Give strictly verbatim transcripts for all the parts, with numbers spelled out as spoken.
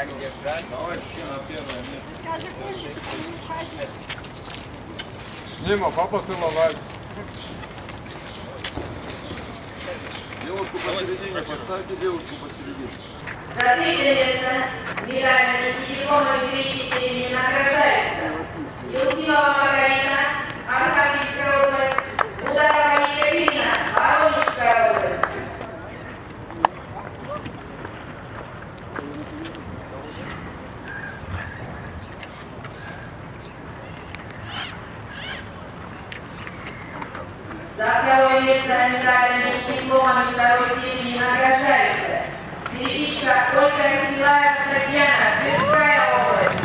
так держать. Давай еще на первое место. Скажи, хочешь, Дима, папа целовать. Девушку посередине, поставьте девушку посередине. За третье место медалями и дипломами третьей степени награждается Елкимова Маргарита, Архангельская область, Ударова Екатерина, Воронежская область. За второе место медалями и дипломами второй степени награждается Переписчика Ольга Николаевна Татьяна, Тверская область.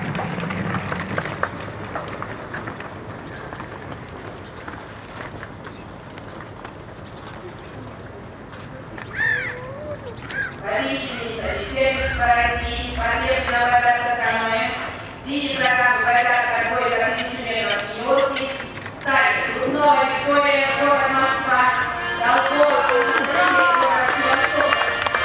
Победительница первенства России по летному батальону в виде программы «Байдарка Гойда» Нижнего Нью-Йорке стали Крупнова Виктория, город Москва, Толкова, город Севастополь.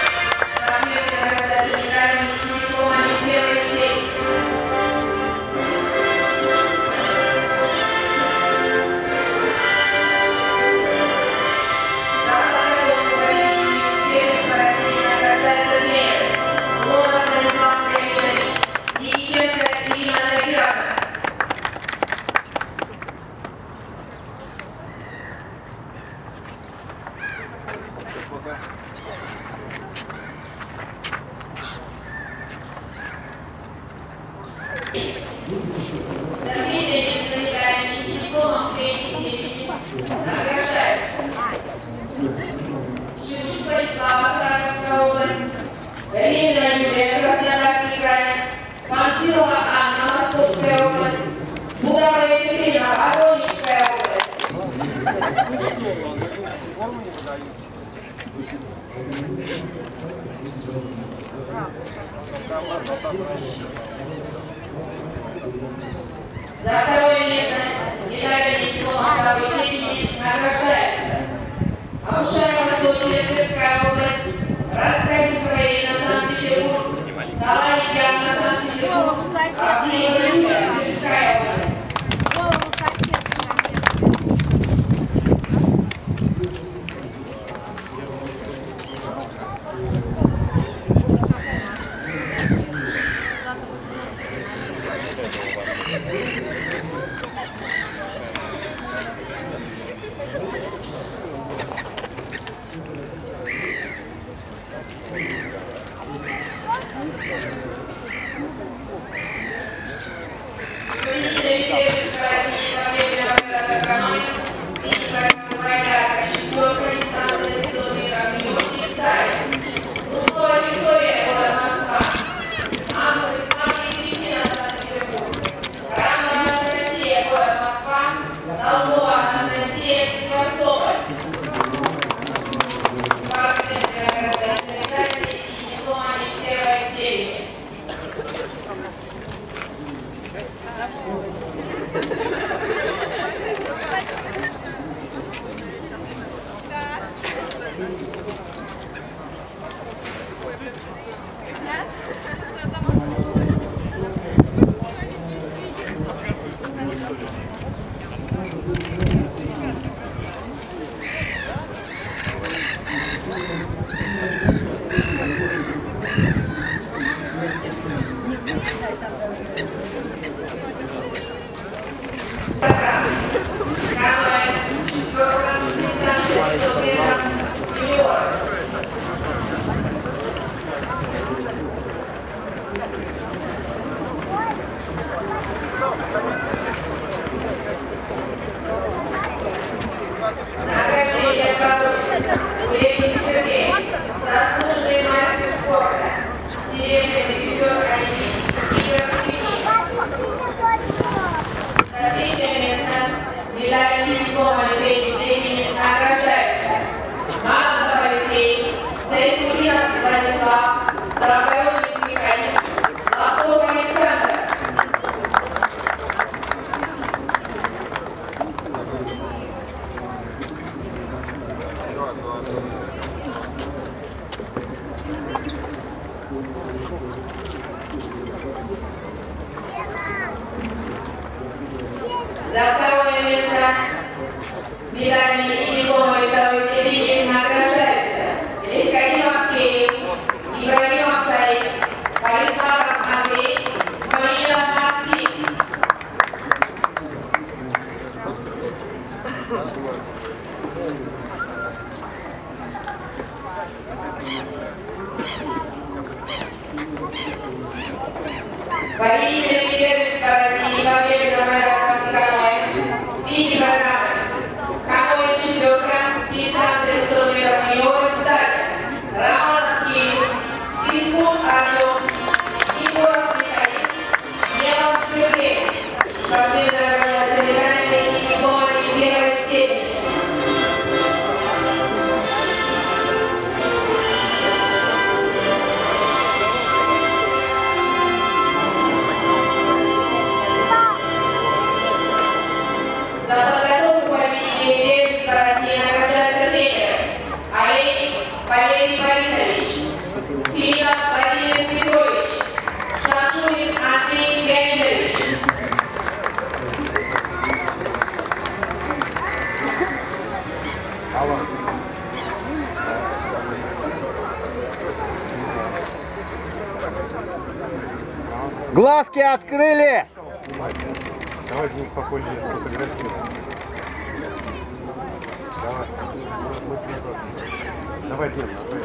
За второе место медалями и дипломом второй степени награждается Аушаева Софья, Тверская область, Раскатинская Ирина, Санкт-Петербург, Таланит Яна, Санкт-Петербург, Авдеева Юлия, Тверская область. За второе место медалями и дипломами второй степени награждаются Легкоимов Кирилл, Ибрагимов Саид, Полисмаков Андрей, Малинов Максим. Победитель первенства России по временным аэропортам каноэ в виде программы каноэ четверка и станция километров юниоры стали Романов Кирилл, Физкун Артем, Егоров Михаил, Немов Сергей. Спортсмены награждаются медалями и дипломами первой степени. За подготовку победителей первенства России награждаются тренеры Олейник Валерий Борисович, Климов Владимир Петрович, Шашулин Андрей Леонидович. Глазки открыли! Давай будем спокойнее сфотографировать. Давай. Давай, Дим, давай.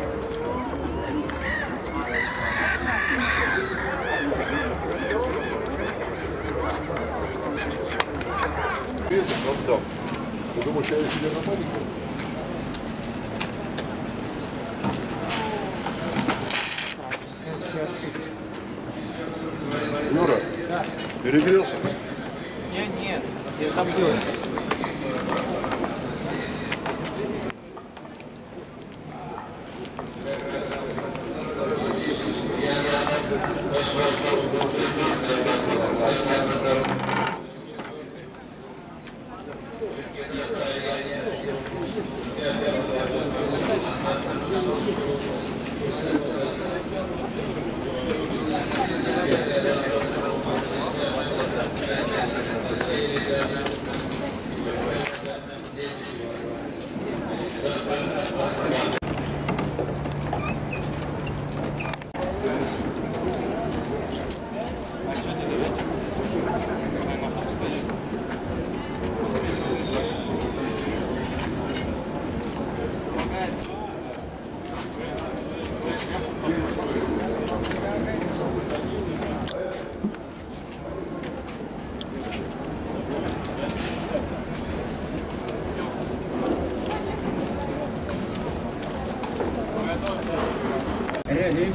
Отдам. Ты думаешь, я себе на память? Юра, да. Перегрелся? Нет, нет, я забыл. Ready?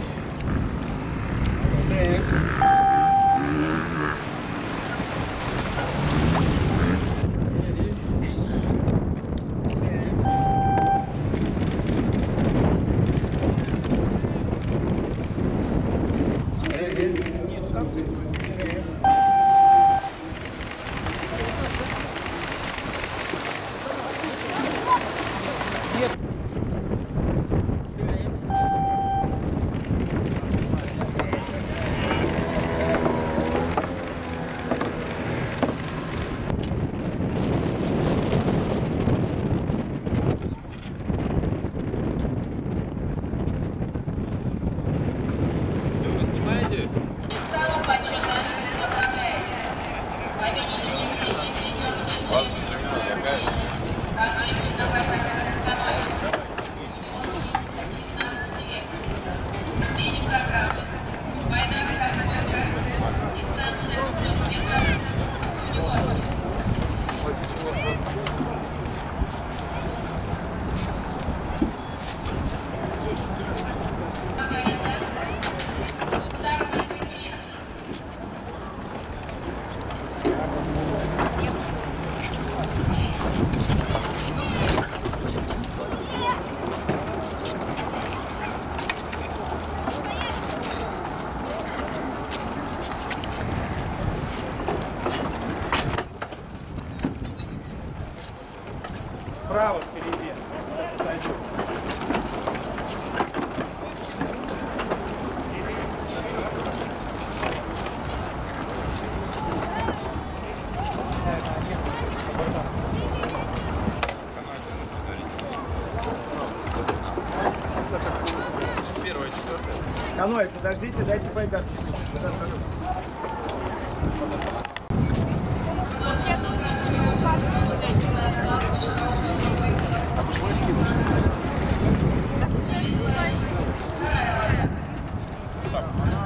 Ой, подождите, дайте пойдать. Так,